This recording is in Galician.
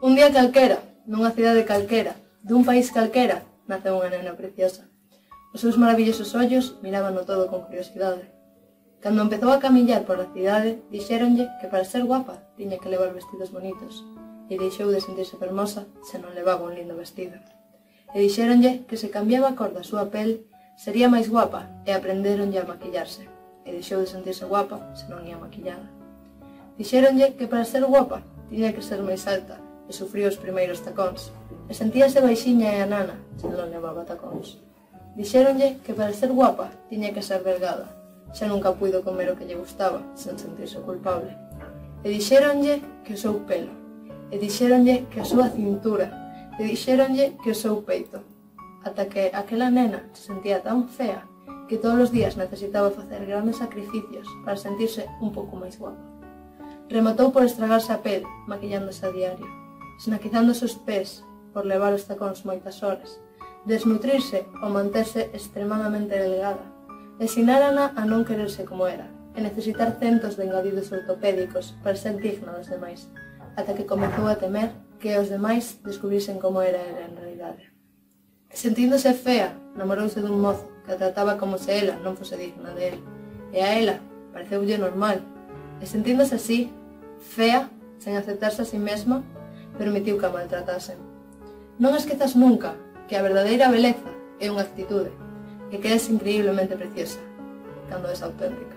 Un día calquera, nunha cidade calquera, dun país calquera, naceu unha nena preciosa. Os seus maravillosos ollos mirábano todo con curiosidade. Cando empezou a camillar pola cidade, dixéronlle que para ser guapa tiña que levar vestidos bonitos, e deixou de sentirse fermosa se non levaba un lindo vestido. E dixéronlle que se cambiaba a cor da súa pel sería máis guapa e aprendéronlle a maquillarse, e deixou de sentirse guapa se non ia maquillada. Dixéronlle que para ser guapa tiña que ser máis alta e sufriu os primeiros tacóns, e sentíase baixiña e anana se non levaba tacóns. Dixéronlle que para ser guapa tiña que ser delgada, xa nunca puido comer o que lle gustaba sen sentirse culpable. E dixéronlle que o seu pelo, e dixéronlle que a súa cintura, e dixéronlle que o seu peito, ata que aquela nena se sentía tan fea que todos os días necesitaba facer grandes sacrificios para sentirse un pouco máis guapa. Rematou por estragarse a pel, maquillándose a diario, esnaquizándose os pés por levar os tacóns moitas horas, desnutrirse ou manterse extremadamente delgada, ensinárana a non quererse como era, e necesitar centos de engadidos ortopédicos para ser digna dos demais, ata que comezou a temer que os demais descubrisen como era ela en realidade. Sentíndose fea, namorouse dun mozo que a trataba como se ela non fose digna de él, e a ela pareceulle normal, e sentíndose así, fea, sen aceptarse a si mesma, permitiu que a maltratasen. Non esquezas nunca que a verdadeira beleza é unha actitude, e que és increíblemente preciosa cando és auténtica.